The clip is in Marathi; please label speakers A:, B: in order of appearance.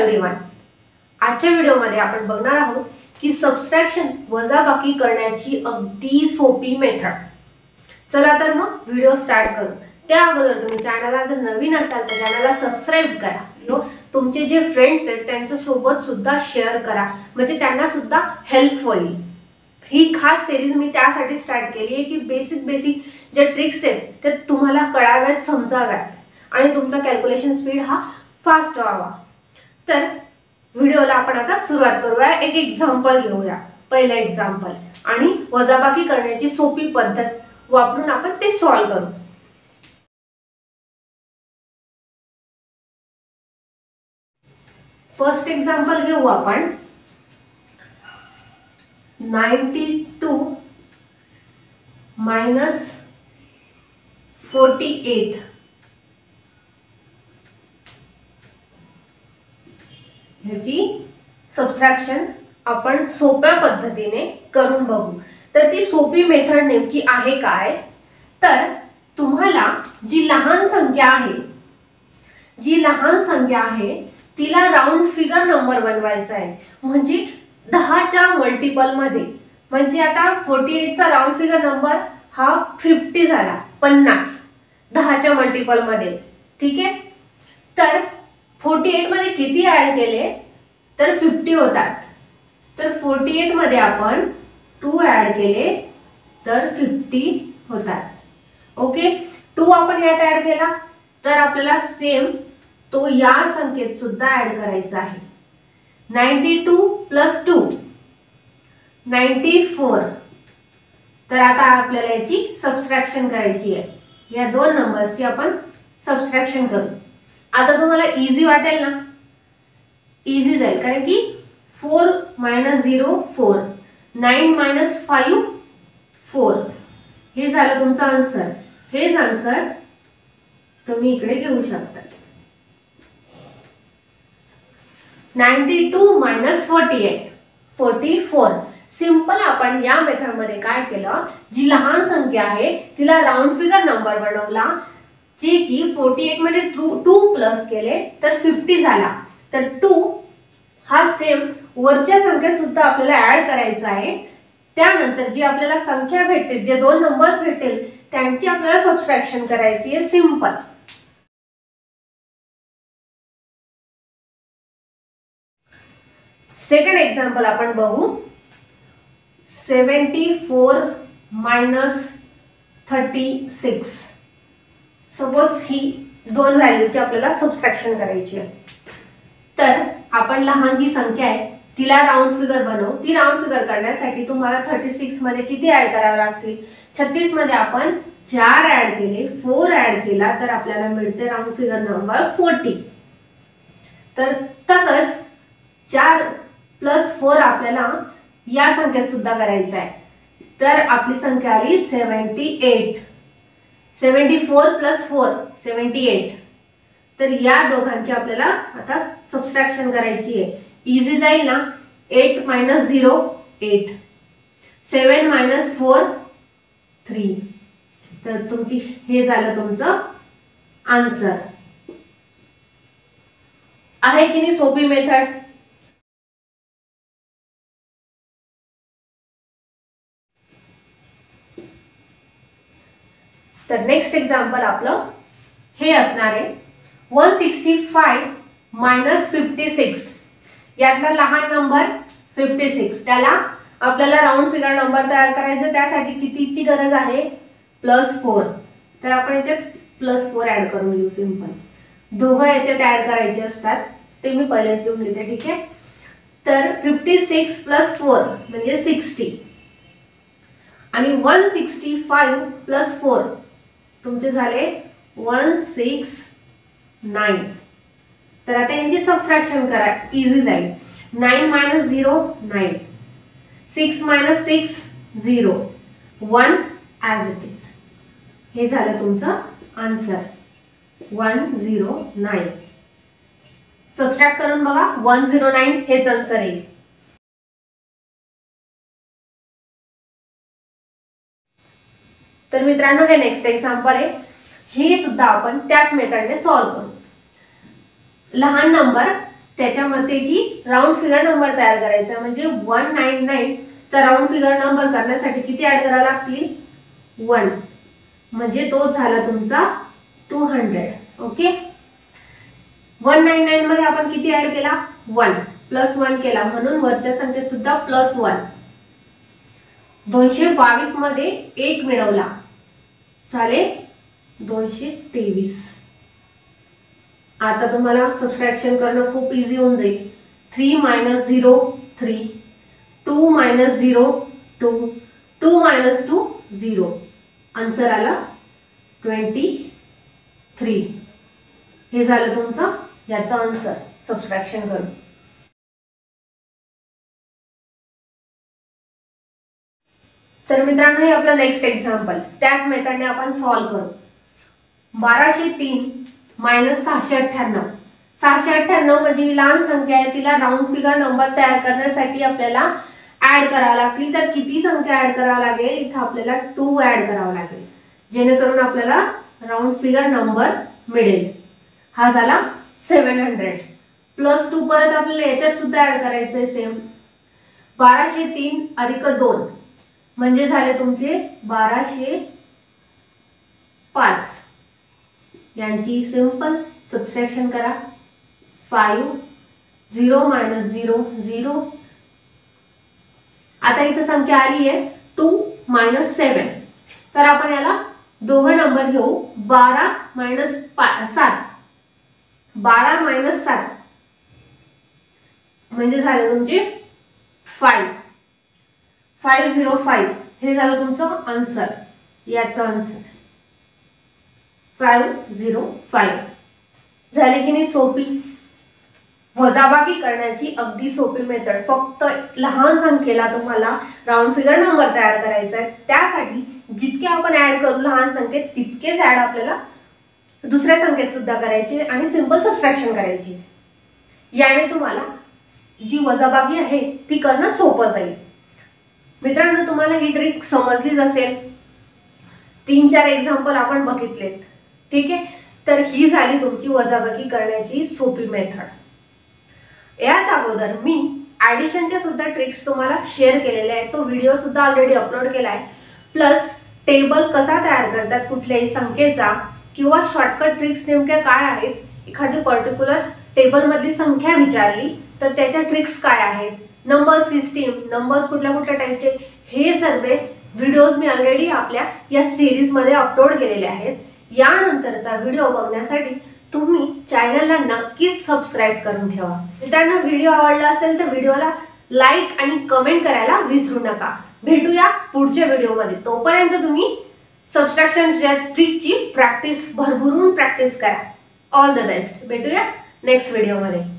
A: एव्हरीवन. आजच्या व्हिडिओमध्ये आपण बघणार आहोत की सबट्रॅक्शन वजाबाकी करण्याची अगदी सोपी मेथड. चला तर मग व्हिडिओ स्टार्ट करू. त्या अगोदर तुम्ही चॅनलला जर नवीन असाल तर चॅनलला सबस्क्राइब करा. तुमचे जे फ्रेंड्स आहेत त्यांच्या सोबत सुद्धा शेअर करा, म्हणजे त्यांना सुद्धा हेल्प होईल. ही खास सिरीज मी त्यासाठी स्टार्ट केली आहे की बेसिक जे ट्रिक्स आहेत ते तुम्हाला कळाव्यात, समजाव्यात आणि तुमचा कॅल्क्युलेशन स्पीड हा फास्ट व्हावा. तर व्हिडिओला आपण आता सुरुवात करूया. एक एक्झाम्पल घेऊया. पहिलं एक्झाम्पल आणि वजाबाकी करण्याची सोपी पद्धत वापरून आपण ते सॉल्व्ह करू. फर्स्ट एक्झाम्पल घेऊ आपण. 92 minus 48 ह्याची सबट्रॅक्शन आपण सोप्या पद्धतीने करून बघू. तर ती सोपी मेथड नेमकी आहे काय? तर तुम्हाला जी लहान संख्या आहे तिला राऊंड फिगर नंबर बनवायचा आहे, म्हणजे 10च्या मल्टिपल मध्ये. म्हणजे आता 48 चा राऊंड फिगर नंबर हा 50 झाला, 50 10च्या मल्टिपल मध्ये. ठीक आहे. तर 48 मध्ये किती ऍड केले तर 50 होतात. तर 48 मध्ये आपण 2 ऍड केले तर 50 होतात. ओके. 2 आपण यात ऍड केला तर आपल्याला सेम तो या संख्येत सुद्धा ऍड करायचा आहे. 92 प्लस 2 94. तर आता आपल्याला याची सबट्रॅक्शन करायची आहे. या दोन नंबर्सची आपण सबट्रॅक्शन करू. आता तुम्हाला इझी वाटेल ना? इझी जाईल, कारण की 4 - 0 4, 9 - 5 4. हे झालं तुमचं आन्सर. हेच आन्सर तुम्ही इकडे घेऊ शकता. 92 - 48 44. सिंपल. आपण या मेथड मध्ये काय केलं, जी लहान संख्या आहे तिला राऊंड फिगर नंबर बनवला, जे की 48 मध्ये 2 प्लस केले तर 50 झाला. तर 2 हा सेम वरच्या संख्येत सुद्धा आपल्याला ऍड करायचा आहे. त्यानंतर जी आपल्याला संख्या भेटते, जे दोन नंबर्स भेटतील त्यांची आपल्याला सबट्रॅक्शन करायची आहे. सिंपल. सेकंड एक्झाम्पल आपण बघू. 74 - 36. सपोज ही दोन व्हॅल्यूची आपल्याला सबट्रॅक्शन करायची आहे. तर आपण लहान जी संख्या आहे तिला राऊंड फिगर बनवू. ती राऊंड फिगर करण्यासाठी तुम्हाला 36 मध्ये किती ऍड करावे लागतील? 36 मध्ये आपण 4 ऍड केले, 4 ऍड केला तर आपल्याला मिळते राऊंड फिगर नंबर 40. तर तसंच 4 + 4 आपल्याला या संख्येत सुद्धा करायचं आहे. तर आपली संख्या आली 78. 74 + 4 78. तर या दोघांची आपल्याला आता सबट्रॅक्शन करायची आहे. इझी जाईल ना? 8 - 0 8, 7 - 4 3. तर तुमची हे झालं तुमचं आन्सर. आहे की नाही सोपी मेथड? तर नेक्स्ट एक्झाम्पल आपलं हे असणार आहे. 165 - 56. यातला लहान नंबर 56, त्याला आपल्याला राऊंड फिगर नंबर तयार करायचा. त्यासाठी कितीची गरज आहे? +4. तर आपण याच्यात +4 ऍड करून घेऊ. सिंपल. दोघं याच्यात ऍड करायचे असतात, ते मी पहिलेच लिहून घेते. ठीक आहे. तर 56 + 4 म्हणजे 60 आणि 165 + 4 तुमचे झाले 169. तर आता यांची सबट्रॅक्शन करा. इझी जाईल. 9 - 0 9, 6 - 6 0, 1 ॲज इट इज. हे झालं तुमचं आन्सर 109. सबट्रॅक्ट करून बघा. 109 हेच आन्सर येईल. तर मित्रांनो, हे नेक्स्ट एक्झाम्पल आहे. हे सुद्धा आपण त्याच मेथडने सॉल्व्ह करू. लहान नंबर त्याच्यामध्ये जी राऊंड फिगर नंबर तयार करायचा, म्हणजे 199 चा राऊंड फिगर नंबर करण्यासाठी किती ऍड करावे लागतील? 1, म्हणजे तो झाला तुमचा 200. ओके, 199 मध्ये आपण किती ऍड केला? 1 प्लस 1 केला, म्हणून वरच्या संख्येत सुद्धा प्लस 1. 222 मध्ये 1 मिळवला, झाले 223. आता तुम्हाला सबट्रॅक्शन करणं खूप इझी होऊन जाईल. 3 - 0 3, 2 - 0 2, 2 - 2 0. आन्सर आला 23. हे झालं तुमचं याचं आन्सर सबट्रॅक्शन करून. तर मित्रांनो, हे आपलं नेक्स्ट एक्झाम्पल त्याच मेथडने आपण सॉल्व्ह करू. 1203 - 698. 698 म्हणजे लहान संख्या आहे, तिला राऊंड फिगर नंबर तयार करण्यासाठी आपल्याला ऍड करावं लागतील. तर किती संख्या ऍड करावं लागेल? इथं आपल्याला 2 ऍड करावं लागेल, जेणेकरून आपल्याला राऊंड फिगर नंबर मिळेल. हा झाला 700 प्लस 2. परत आपल्याला याच्यात सुद्धा ऍड करायचंय सेम. 1203 अधिक 2 म्हणजे झाले तुमचे 1205. यांची सिंपल सबट्रॅक्शन करा. 5 0 - 0 0. आता इथं संख्या आली आहे 2 - 7. तर आपण याला दोघं नंबर घेऊ. 12 - 7. 12 - 7 म्हणजे झाले तुमचे 5. 505 हे झालं तुमचं आन्सर. याचं आन्सर 505. झाली की नाही सोपी? वजाबाकी करण्याची अगदी सोपी मेथड. फक्त लहान संख्येला तुम्हाला राऊंड फिगर नंबर तयार करायचा आहे. त्यासाठी जितके आपण ऍड करू लहान संख्येत, तितकेच ऍड आपल्याला दुसऱ्या संख्येत सुद्धा करायचे आणि सिंपल सबट्रॅक्शन करायची. याने तुम्हाला जी वजाबाकी आहे ती करणं सोपं जाईल. मित्रांनो, तुम्हाला ही ट्रिक समजलीच असेल. 3-4 एक्झाम्पल आपण बघितलेत. ठीक आहे, तर ही झाली तुमची वजाबाकी करण्याची सोपी मेथड. याच अगोदर मी ऍडिशनच्या सुद्धा ट्रिक्स तुम्हाला शेअर केलेल्या आहेत. तो व्हिडिओ सुद्धा ऑलरेडी अपलोड केला आहे. प्लस टेबल कसा तयार करतात कुठल्याही संख्येचा, किंवा शॉर्टकट ट्रिक्स नेमक्या काय आहेत, एखादी पर्टिक्युलर टेबलमधली संख्या विचारली तर त्याच्या ट्रिक्स काय आहेत, नंबर सिस्टीम, नंबर्स कुठल्या कुठल्या टाईपचे, हे सर्व व्हिडिओज मी ऑलरेडी आपल्या या सिरीजमध्ये अपलोड केलेले आहेत. यानंतरचा व्हिडिओ बघण्यासाठी तुम्ही चॅनलला नक्कीच सबस्क्राईब करून ठेवा. मित्रांनो, व्हिडिओ आवडला असेल तर व्हिडिओला लाईक आणि कमेंट करायला विसरू नका. भेटूया पुढच्या व्हिडिओमध्ये. तोपर्यंत तुम्ही सबट्रॅक्शनच्या ट्रिकची भरभरून प्रॅक्टिस करा. All the best. भेटूया नेक्स्ट व्हिडिओमध्ये.